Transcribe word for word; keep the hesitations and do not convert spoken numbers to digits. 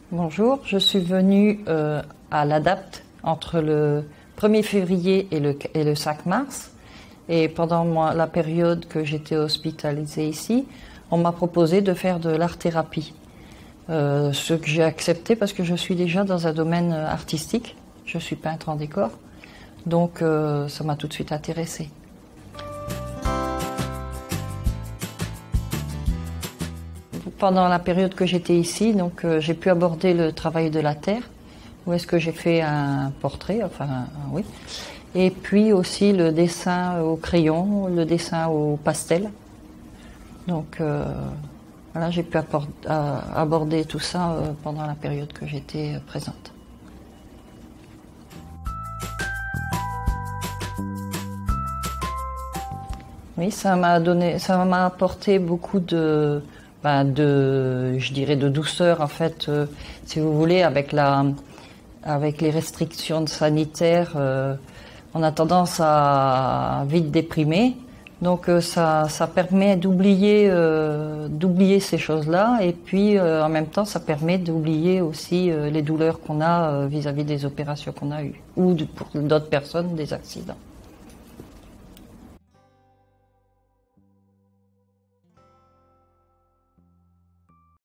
Bonjour, je suis venue euh, à l'ADAPT entre le premier février et le, et le cinq mars. Et pendant moi, la période que j'étais hospitalisée ici, on m'a proposé de faire de l'art-thérapie. Euh, ce que j'ai accepté parce que je suis déjà dans un domaine artistique. Je suis peintre en décor. Donc euh, ça m'a tout de suite intéressée. Pendant la période que j'étais ici, donc euh, j'ai pu aborder le travail de la terre, où est-ce que j'ai fait un portrait, enfin un, oui, et puis aussi le dessin au crayon, le dessin au pastel. Donc euh, voilà, j'ai pu aborder tout ça euh, pendant la période que j'étais présente. Oui, ça m'a donné, ça m'a apporté beaucoup de Ben de, je dirais de douceur en fait, euh, si vous voulez, avec la, avec les restrictions sanitaires, euh, on a tendance à vite déprimer, donc euh, ça, ça permet d'oublier, euh, d'oublier ces choses-là, et puis euh, en même temps ça permet d'oublier aussi euh, les douleurs qu'on a euh, vis-à-vis des opérations qu'on a eues, ou de, pour d'autres personnes des accidents.